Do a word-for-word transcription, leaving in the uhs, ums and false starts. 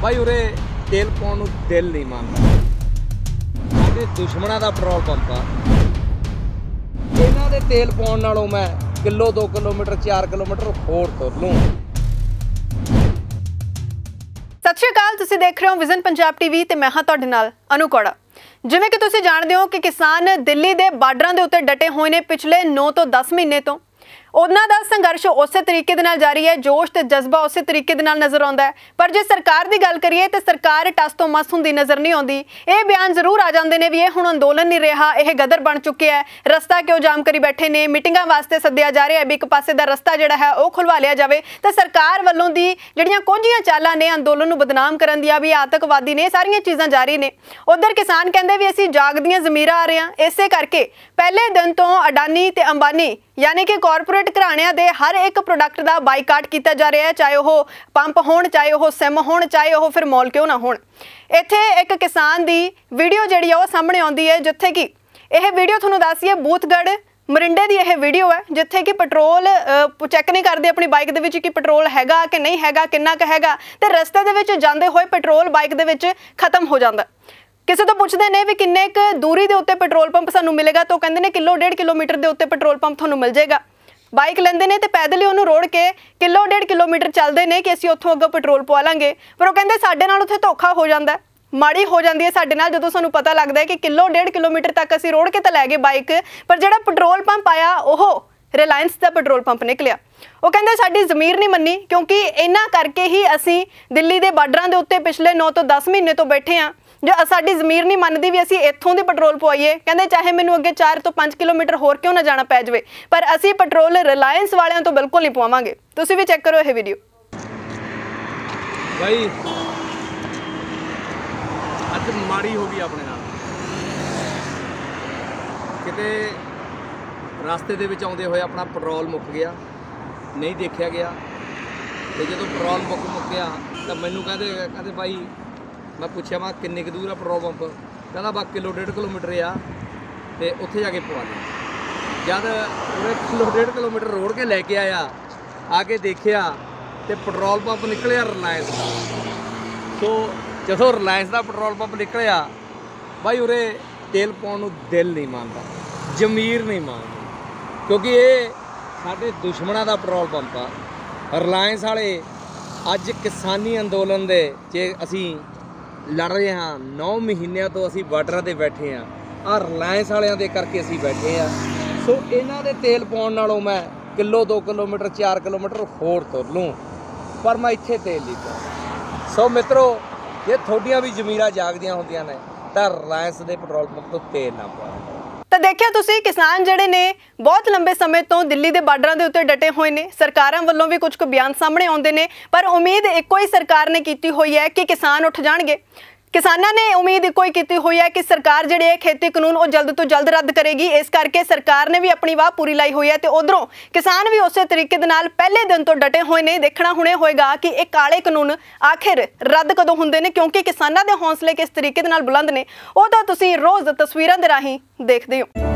भाई उरे तेल पाउण नूं दिल नहीं मानदा। साडे दुश्मनां दा पेट्रोल पंप आ, इन्हां दे तेल पाउण नालों मैं किलो दो किलोमीटर चार किलोमीटर होर तुर लूँ। सत श्री अकाल, तुसीं देख रहे हो विजन पंजाब टीवी ते मैं हां तुहाडे नाल अनु कौड़ा। जिवें कि तुसीं जाणदे हो कि किसान दिल्ली दे बार्डरां दे उत्ते डटे होए ने पिछले नौ तो दस महीने तो। उन्हां दा संघर्ष उस तरीके दे नाल जारी है, जोश ते जज्बा उस तरीके दे नाल नज़र आउंदा है। पर जे सरकार दी गल करिए तो सरकार टस तो मस हुंदी नज़र नहीं आउंदी। ये बयान जरूर आ जांदे ने भी ये हुण अंदोलन नहीं रहा, यह गदर बन चुके है, रस्ता क्यों जाम करी बैठे ने, मीटिंगां वास्ते सद्दिया जा रहा है भी एक पासे दा रस्ता जिहड़ा है वो खुलवा लिया जाए। तो सरकार वल्लों दी जिहड़ियां कुंजियां चालां ने अंदोलन नूं बदनाम करन दियां भी आतंकवादी ने, सारियां चीज़ां जारी ने। उधर किसान कहंदे भी असीं जागदियां ज़मीरां आ रहे हां, इसे करके पहले दिन तो अडानी ते अंबानी यानी कि कॉरपोरेट घराणियां दे हर एक प्रोडक्ट का बाईकाट किया जा रहा है, चाहे वह पंप होण, चाहे वह सिम होण, चाहे वह फिर मॉल क्यों ना होण। इत्थे एक किसान दी वीडियो जिहड़ी आ सामने आउंदी है, जिथे कि यह वीडियो तुहानूं दस्सिए बूथगढ़ मरिंडे की यह वीडियो है, जिथे कि पेट्रोल चैक नहीं करते अपनी बाइक दे विच कि पेट्रोल हैगा कि नहीं हैगा, किन्ना क हैगा, ते रस्ते दे विच जांदे होए पेट्रोल बाइक दे विच खत्म हो जाता। किसी तो पुछते हैं भी किन्ने क दूरी के उत्ते पेट्रोल पंप सानू मिलेगा, तो कहते हैं किलो डेढ़ किलोमीटर के उत्ते पेट्रोल पंप थानू मिल जाएगा। बाइक लेंदे ने ते पैदल ही उन्होंने रोड़ के किलो डेढ़ किलोमीटर चलते हैं कि असीं उत्थों अगों पेट्रोल पवा लांगे। पर वो कहते साडे नाल उत्थे धोखा हो जाता है, माड़ी हो जाती है साडे नाल जदों सानू पता लगता है कि किलो डेढ़ किलोमीटर तक असीं रोड़ के तो लै गए बाइक, पर जिहड़ा पेट्रोल पंप आया वो रिलायंस का पेट्रोल पंप निकलिया। वो कहते साडी ज़मीर नहीं मन्नी, क्योंकि इन्हां करके ही असीं दिल्ली के बार्डरां दे उत्ते पिछले नौ तो दस महीने तो बैठे हाँ, जो साडी ज़मीर नहीं मनदी भी असीं इत्थों दी पेट्रोल पवाईए। कहते चाहे मैनूं अगे चार तो पाँच किलोमीटर होर क्यों ना जाना पै जावे, पर असीं पेट्रोल रिलायंस वालियां तो बिल्कुल नहीं पवावांगे। तुसीं भी चैक करो यह वीडियो। भाई अज माड़ी हो गई अपने नाल, किते रास्ते दे विच आउंदे होए अपना पेट्रोल मुक गया, नहीं देखा गया, तो जो पेट्रोल मुक मुक गया तो मैनू कहते कहते भाई, मैं पूछा मैं किन्ने क दूर आ पेट्रोल पंप, कहता बस किलो डेढ़ किलोमीटर आ, तो उत्थे जाके पवा लिया। जब पूरे किलो डेढ़ किलोमीटर रोड़ के लैके आया, आके देखिया तो पेट्रोल पंप निकलिया रिलायंस का। तो जो रिलायंस का पेट्रोल पंप निकलिया, भाई उरे तेल पाउण नूं दिल नहीं मानदा, ज़मीर नहीं मानदी, क्योंकि ये साडे दुश्मनां दा पेट्रोल पंप आ। रिलायंस वाले अज किसानी अंदोलन दे जे असीं लड़ रहे हाँ, नौ महीनों तो असी बार्डर से बैठे हाँ, आ रिलायंस वालियां दे करके असी बैठे हाँ। सो इन्हां दे तेल पाउण नालों मैं किलो दो किलोमीटर चार किलोमीटर होर तुर लूँ, पर मैं इत्थे तेल नहीं पाउंदा। सो मित्रों, जे थोड़ियां भी ज़मीरां जागदियां होंदियां ने तां रिलायंस दे पेट्रोल पंप तो तेल ना पाओ। तो देखिया तुसीं किसान जिहड़े ने बहुत लंबे समय तो दिल्ली के बार्डरां दे उत्ते डटे हुए ने, सरकारां वल्लों भी कुछ बयान सामने आउंदे ने, पर उम्मीद इक्को ही सरकार ने कीती हुई है कि किसान उठ जाणगे। किसानां ने उम्मीद इक्को ही कीती हुई है कि सरकार जिहड़े है खेती कानून वो जल्द तो जल्द रद्द करेगी, इस करके सरकार ने भी अपनी वाह पूरी लाई हुई है। तो उधरों किसान भी उस तरीके दे नाल पहले दिन तो डटे हुए ने। देखना हुणे होएगा कि ये काले कानून आखिर रद्द कदों हुंदे ने, क्योंकि किसानां दे हौसले किस तरीके दे नाल बुलंद ने, वो तो तुसीं रोज़ तस्वीरां दे राहीं देखदे हो।